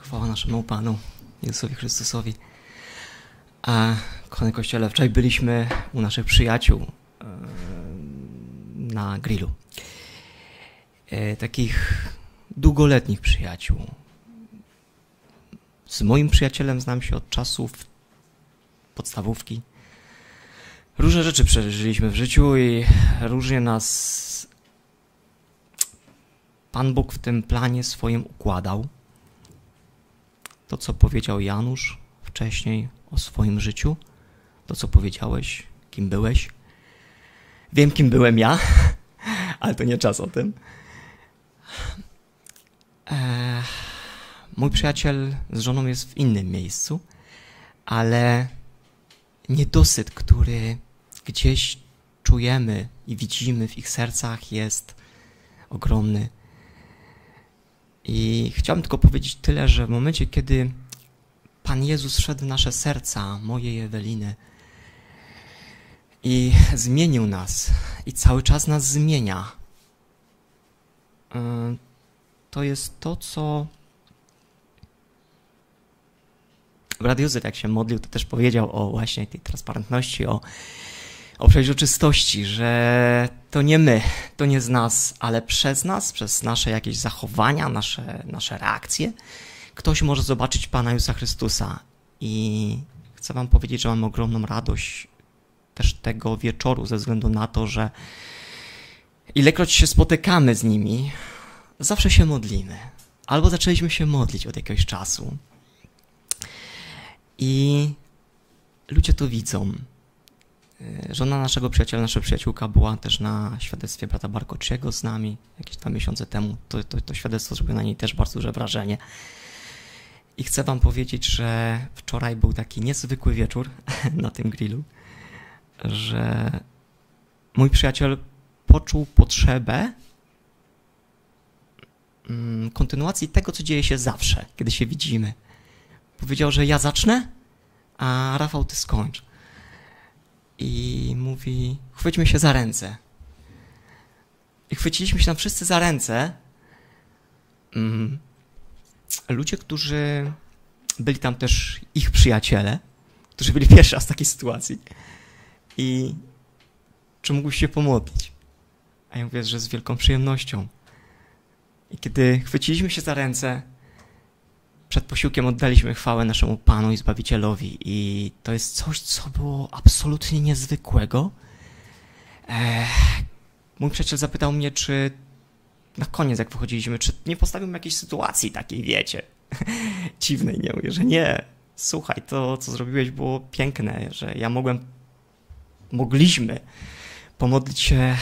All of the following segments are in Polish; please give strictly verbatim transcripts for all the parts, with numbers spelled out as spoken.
Chwała naszemu Panu Jezusowi Chrystusowi. A kochany Kościele, wczoraj byliśmy u naszych przyjaciół na grillu. Takich długoletnich przyjaciół. Z moim przyjacielem znam się od czasów podstawówki. Różne rzeczy przeżyliśmy w życiu i różnie nas Pan Bóg w tym planie swoim układał. To, co powiedział Janusz wcześniej o swoim życiu, to, co powiedziałeś, kim byłeś. Wiem, kim byłem ja, ale to nie czas o tym. Eee, mój przyjaciel z żoną jest w innym miejscu, ale niedosyt, który gdzieś czujemy i widzimy w ich sercach, jest ogromny. I chciałbym tylko powiedzieć tyle, że w momencie, kiedy Pan Jezus wszedł w nasze serca, moje i Eweliny, i zmienił nas, i cały czas nas zmienia, to jest to, co brat Józef, jak się modlił, to też powiedział o właśnie tej transparentności, o, o przejrzystości, że to nie my, to nie z nas, ale przez nas, przez nasze jakieś zachowania, nasze, nasze reakcje, ktoś może zobaczyć Pana Jezusa Chrystusa. I chcę wam powiedzieć, że mam ogromną radość też tego wieczoru, ze względu na to, że ilekroć się spotykamy z nimi, zawsze się modlimy. Albo zaczęliśmy się modlić od jakiegoś czasu. I ludzie to widzą. Żona naszego przyjaciela, nasza przyjaciółka była też na świadectwie brata Barkociego z nami jakieś dwa miesiące temu. To, to, to świadectwo zrobiło na niej też bardzo duże wrażenie. I chcę wam powiedzieć, że wczoraj był taki niezwykły wieczór na tym grillu, że mój przyjaciel poczuł potrzebę kontynuacji tego, co dzieje się zawsze, kiedy się widzimy. Powiedział, że ja zacznę, a Rafał, ty skończ. I mówi, chwyćmy się za ręce. I chwyciliśmy się tam wszyscy za ręce. Mm. Ludzie, którzy byli tam też ich przyjaciele, którzy byli pierwszy raz w takiej sytuacji. I czy mógłbyś się pomodlić? A ja mówię, że z wielką przyjemnością. I kiedy chwyciliśmy się za ręce, przed posiłkiem oddaliśmy chwałę naszemu Panu i Zbawicielowi. I to jest coś, co było absolutnie niezwykłego. Eee, mój przyjaciel zapytał mnie, czy na koniec, jak wychodziliśmy, czy nie postawiłem jakiejś sytuacji takiej, wiecie, dziwnej. Nie mówię, że nie. Słuchaj, to, co zrobiłeś, było piękne, że ja mogłem, mogliśmy pomodlić się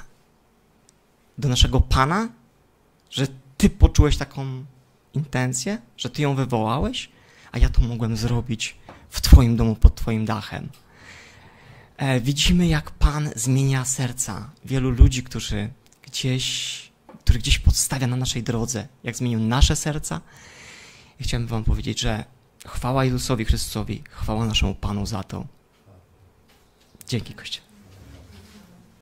do naszego Pana, że ty poczułeś taką intencję, że ty ją wywołałeś, a ja to mogłem zrobić w twoim domu, pod twoim dachem. E, widzimy, jak Pan zmienia serca wielu ludzi, którzy gdzieś, który gdzieś podstawia na naszej drodze, jak zmienił nasze serca. I chciałem wam powiedzieć, że chwała Jezusowi Chrystusowi, chwała naszemu Panu za to. Dzięki, Kościół.